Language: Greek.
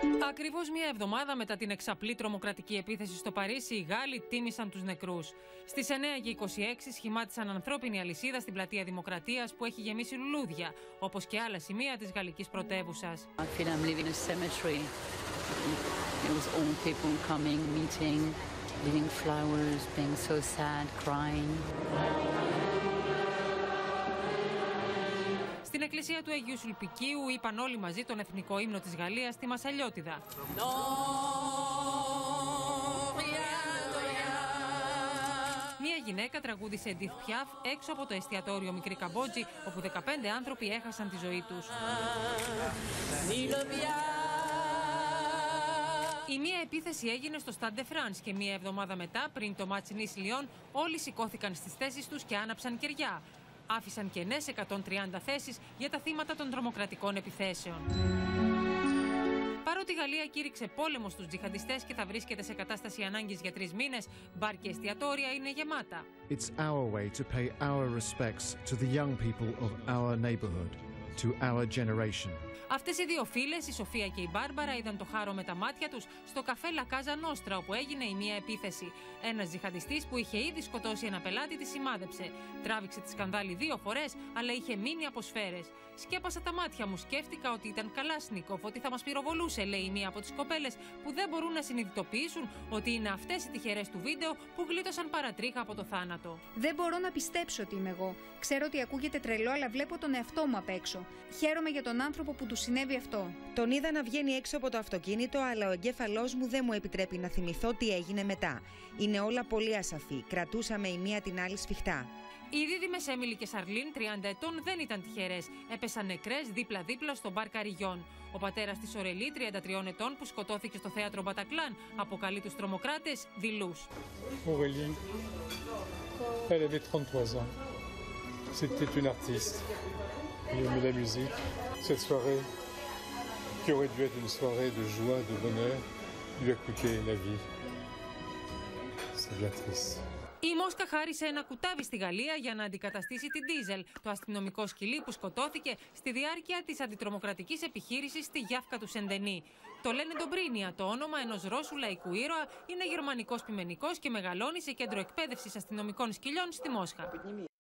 Ακριβώς μία εβδομάδα μετά την εξαπλή τρομοκρατική επίθεση στο Παρίσι, οι Γάλλοι τίμησαν τους νεκρούς. Στις 9:26 σχημάτισαν ανθρώπινη αλυσίδα στην πλατεία Δημοκρατίας που έχει γεμίσει λουλούδια, όπως και άλλα σημεία της γαλλικής πρωτεύουσας. Στην εκκλησία του Αγίου Σουλπικίου είπαν όλοι μαζί τον εθνικό ύμνο της Γαλλίας στη Μασαλιώτιδα. Μία γυναίκα τραγούδισε Edith Piaf έξω από το εστιατόριο Μικρή Καμπότζη, όπου 15 άνθρωποι έχασαν τη ζωή τους. Η μία επίθεση έγινε στο Stade de France και μία εβδομάδα μετά, πριν το μάτς Nice-Lyon, όλοι σηκώθηκαν στις θέσεις τους και άναψαν κεριά. Άφησαν κενές 130 θέσεις για τα θύματα των τρομοκρατικών επιθέσεων. Παρότι η Γαλλία κήρυξε πόλεμο στους τζιχαντιστές και θα βρίσκεται σε κατάσταση ανάγκης για 3 μήνες, μπαρ και εστιατόρια είναι γεμάτα. It's our way to pay our respects to the young people of our neighborhood, to our generation. Αυτές οι δύο φίλες, η Σοφία και η Μπάρμπαρα, είδαν το χάρο με τα μάτια τους στο καφέ La Casa Nostra, όπου έγινε η μία επίθεση. Ένας τζιχαντιστής που είχε ήδη σκοτώσει ένα πελάτη τη σημάδεψε. Τράβηξε τη σκανδάλη 2 φορές, αλλά είχε μείνει από σφαίρες. Σκέπασα τα μάτια μου, σκέφτηκα ότι ήταν Καλάσνικοφ, ότι θα μας πυροβολούσε, λέει η μία από τις κοπέλες, που δεν μπορούν να συνειδητοποιήσουν ότι είναι αυτές οι τυχερές του βίντεο που γλίτωσαν παρατρίχα από το θάνατο. Δεν μπορώ να πιστέψω ότι είμαι εγώ. Ξέρω ότι ακούγεται τρελό, αλλά βλέπω τον εαυτό μου απ' έξω. Χαίρομαι για τον άνθρωπο που του συνέβη αυτό. Τον είδα να βγαίνει έξω από το αυτοκίνητο, αλλά ο εγκέφαλός μου δεν μου επιτρέπει να θυμηθώ τι έγινε μετά. Είναι όλα πολύ ασαφή. Κρατούσαμε η μία την άλλη σφιχτά. Οι δίδυμες Έμιλι και Σαρλίν, 30 ετών, δεν ήταν τυχερές. Έπεσαν νεκρές δίπλα-δίπλα στο μπαρ Καριγιόν. Ο πατέρας της Ορελή, 33 ετών, που σκοτώθηκε στο θέατρο Μπατακλάν, αποκαλεί τους τρομοκράτες δειλούς. Aurélie, elle avait 33 ans. C'était une artiste. Elle aimait la musique. Cette soirée, qui aurait dû être une soirée de joie, de bonheur, lui a coûté la vie. C'est bien triste. Η Μόσκα χάρισε ένα κουτάβι στη Γαλλία για να αντικαταστήσει την Ντίζελ, το αστυνομικό σκυλί που σκοτώθηκε στη διάρκεια της αντιτρομοκρατικής επιχείρησης στη Γιάφκα του Σεντενή. Το λένε Ντομπρίνια, το όνομα ενός Ρώσου λαϊκού ήρωα, είναι γερμανικός πειμενικός και μεγαλώνει σε κέντρο εκπαίδευσης αστυνομικών σκυλιών στη Μόσχα.